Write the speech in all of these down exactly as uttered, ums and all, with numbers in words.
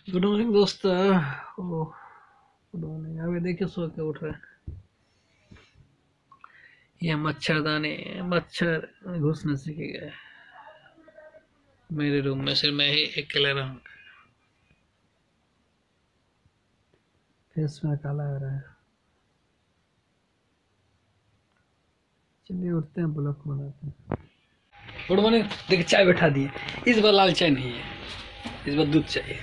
Good morning दोस्त। Oh, good morning. अभी देखिए सो के उठ रहे हैं। ये मच्छरदानी, मच्छर घुसने सीख गए मेरे रूम में। सिर्फ मैं ही अकेले रहूँ। फेस में काला आ रहा है। चलिए उठते हैं, ब्लॉक बनाते हैं। Good morning. देखिए चाय बैठा दिए। इस बार लाल चाय नहीं है, इस बार दूध चाहिए।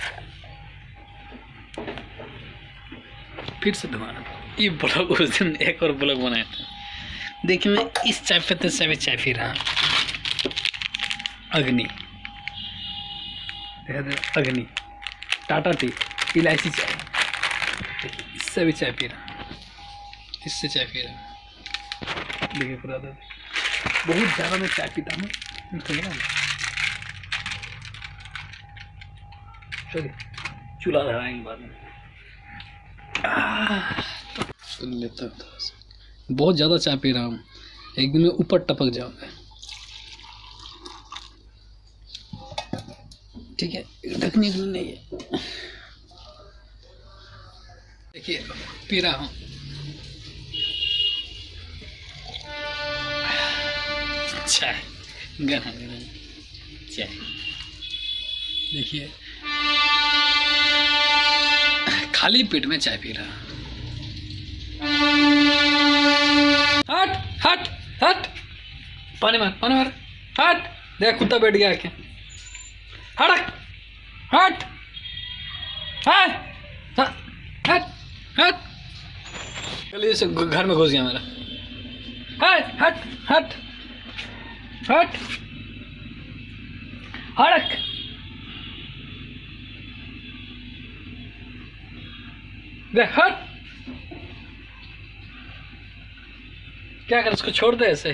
फिर से दोबारा ये ब्लॉग, उस दिन एक और ब्लॉग बनाया था। देखिए मैं इस चाय पत्ते से भी चाय पी रहा। अग्नि, अग्नि टाटा टी, इलायची चाय। इससे भी चाय पी रहा, इससे चाय पी रहा। देखिए पूरा दर्द। बहुत ज़्यादा मैं चाय पीता हूँ। चलिए चूल्हा धराएंगे बाद में। सुन लेता हूँ। बहुत ज़्यादा चाय पी रहा हूँ, एक दिन में ऊपर टपक जाऊंगा। ठीक है, ढकने के लिए नहीं है। देखिए पी रहा हूँ चाय, गरम गरम चाय। देखिए खाली पेट में चाय पी रहा। हट हट हट, पानी मार पानी मार। हट, देख कुत्ता बैठ गया क्या। हट हट हट हट हट। चलिए से घर में घुस गया मेरा। हट हट हट हट हड़क। देख हट। क्या कर, इसको छोड़ दे ऐसे ही।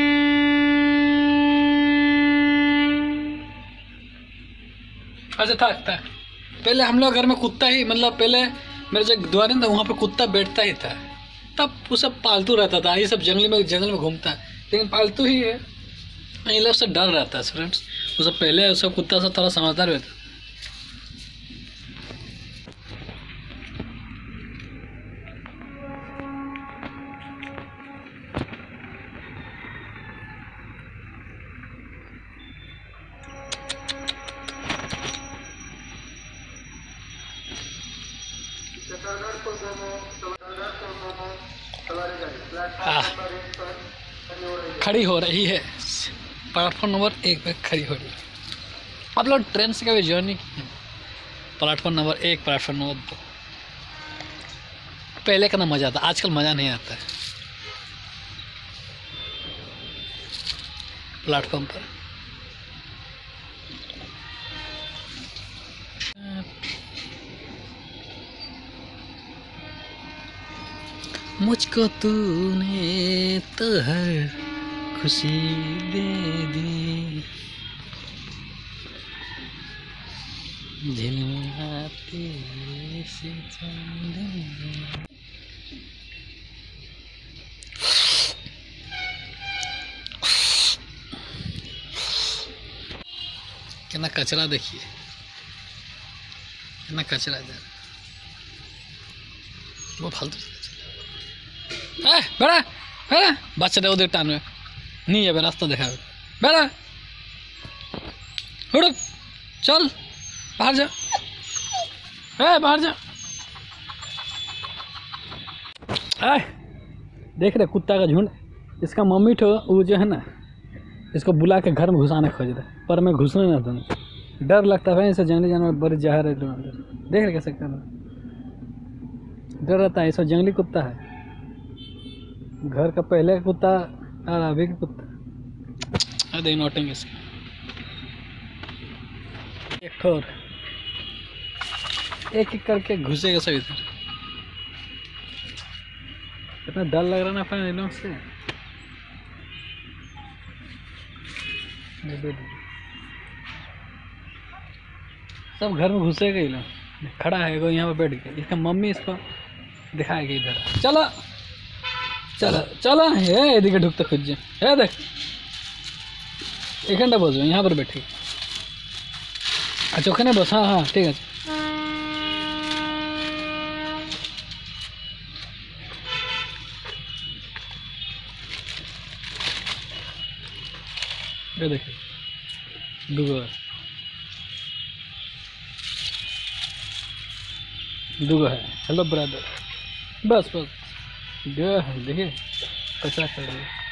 अच्छा था, था पहले हम लोग घर में कुत्ता ही, मतलब पहले मेरे जो द्वार था वहाँ पे कुत्ता बैठता ही था। तब वो सब पालतू रहता था। ये सब जंगली में जंगल में घूमता है, लेकिन पालतू ही है। ये लोग से डर रहता है फ्रेंड्स। वो सब पहले उसका कुत्ता सब थोड़ा समझदार रहता। खड़ी हो रही है प्लेटफॉर्म नंबर एक पे खड़ी हो रही है। आप लोग ट्रेन से कभी जर्नी की है? प्लेटफॉर्म नंबर एक, प्लेटफॉर्म नंबर दो। पहले का ना मज़ा आता, आजकल मज़ा नहीं आता है प्लेटफॉर्म पर। मुझको तूने तो हर खुशी दे दी, झिलमिलाती सी चांदनी। कितना कचरा देखिए, कितना कचरा इधर। वो फालतू बेड़ा बेड़ा बच्चा दे उधर टान में नहीं है। रास्ता देखा बेड़ा, हुड़क चल बाहर जा, ए बाहर जा। आए देख रहे कुत्ता का झुंड। इसका मम्मी ठो वो जो है ना, इसको बुला के घर में घुसाने खोज रहे, पर मैं घुसने ना दूँ। डर लगता है इसे, जंगली जानवर बड़े जहर है। देख रहे कैसे कर रहा, डर रहता है। ये जंगली कुत्ता है, घर का पहले का कुत्ता और अभी का कुत्ता। अरे नोटिंग इसका एक ठोर एक एक करके घुसेगा सब इधर। इतना डर लग रहा ना फ्रेंड इन लोग से। सब घर में घुसेगा ही लोग। खड़ा है वो यहाँ पे बैठ गया। इसका मम्मी इसको दिखाएगी इधर। चलो चलो चलो ये एदिके ढुकते खुद है। देख एक घंटा बस यहाँ पर बैठे। अच्छा ओखे बस। हाँ हाँ ठीक है। ये देखिए दुगो है, दुगो है। हेलो ब्रदर, बस बस गया है, देखिए कचरा कर रही है।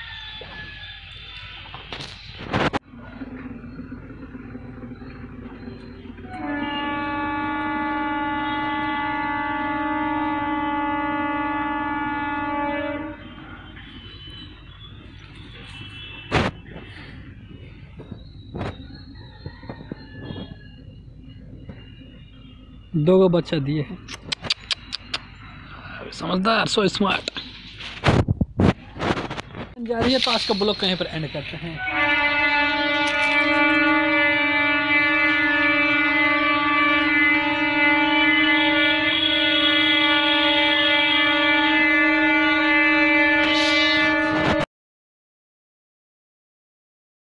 दो गो बच्चा दिए हैं, समझदार, सो स्मार्ट। जा रही है तो आज का ब्लॉग कहीं पर एंड करते हैं।